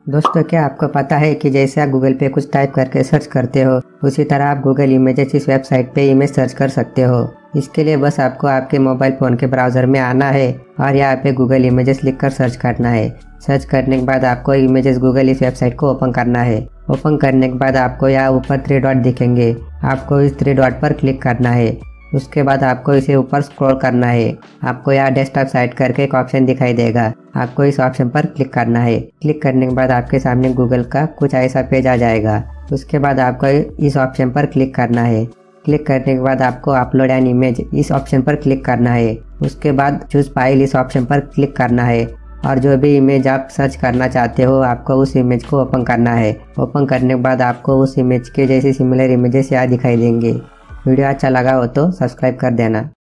दोस्तों, क्या आपको पता है कि जैसे आप गूगल पे कुछ टाइप करके सर्च करते हो, उसी तरह आप गूगल इमेजेस इस वेबसाइट पे इमेज सर्च कर सकते हो। इसके लिए बस आपको आपके मोबाइल फ़ोन के ब्राउज़र में आना है और यहाँ पे गूगल इमेजेस लिखकर सर्च करना है। सर्च करने के बाद आपको इमेजेस गूगल इस वेबसाइट को ओपन करना है। ओपन करने के बाद आपको यहाँ ऊपर 3 डॉट दिखेंगे, आपको इस 3 डॉट पर क्लिक करना है। उसके बाद आपको इसे ऊपर स्क्रॉल करना है। आपको यहाँ डेस्कटॉप साइट करके एक ऑप्शन दिखाई देगा, आपको इस ऑप्शन पर क्लिक करना है। क्लिक करने के बाद आपके सामने गूगल का कुछ ऐसा पेज आ जाएगा। उसके बाद आपको इस ऑप्शन पर क्लिक करना है। क्लिक करने के बाद आपको अपलोड एन इमेज इस ऑप्शन पर क्लिक करना है। उसके बाद चूज फाइल इस ऑप्शन पर क्लिक करना है और जो भी इमेज आप सर्च करना चाहते हो आपको उस इमेज को ओपन करना है। ओपन करने के बाद आपको उस इमेज के जैसे सिमिलर इमेजेस यहाँ दिखाई देंगे। वीडियो अच्छा लगा हो तो सब्सक्राइब कर देना।